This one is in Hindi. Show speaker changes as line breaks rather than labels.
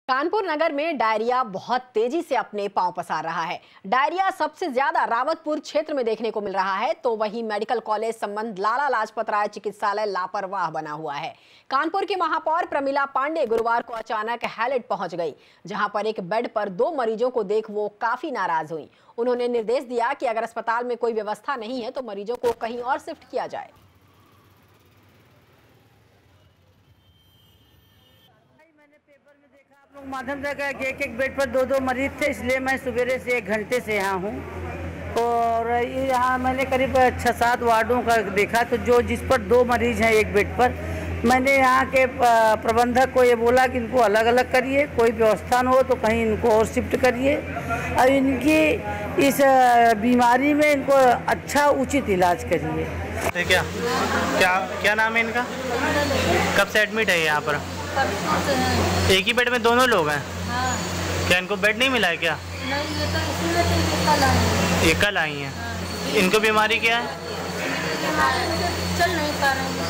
कानपुर नगर में डायरिया बहुत तेजी से अपने पांव पसार रहा है। डायरिया सबसे ज्यादा रावतपुर क्षेत्र में देखने को मिल रहा है, तो वहीं मेडिकल कॉलेज संबंध लाला लाजपत राय चिकित्सालय लापरवाह बना हुआ है। कानपुर की महापौर प्रमिला पांडे गुरुवार को अचानक हैलेट पहुंच गई, जहां पर एक बेड पर 2 मरीजों को देख वो काफी नाराज हुई। उन्होंने निर्देश दिया कि अगर अस्पताल में कोई व्यवस्था नहीं है तो मरीजों को कहीं और शिफ्ट किया जाए।
पेपर में देखा आप लोग माध्यम देखा कि एक बेड पर 2 मरीज थे, इसलिए मैं सवेरे से 1 घंटे से यहाँ हूँ। और यहाँ मैंने करीब 6-7 वार्डों का देखा, तो जो जिस पर 2 मरीज हैं एक बेड पर, मैंने यहाँ के प्रबंधक को ये बोला कि इनको अलग अलग करिए, कोई व्यवस्था न हो तो कहीं इनको और शिफ्ट करिए और इनकी इस बीमारी में इनको अच्छा उचित इलाज करिए।
क्या क्या क्या नाम है इनका? कब से एडमिट है यहाँ पर? एक ही बेड में दोनों लोग हैं।
हाँ।
क्या इनको बेड नहीं मिला है क्या?
नहीं, ये तो इसीलिए तो कल आई हैं।
ये कल आई हैं। हाँ। इनको बीमारी क्या है?
चल नहीं पा रहे हैं।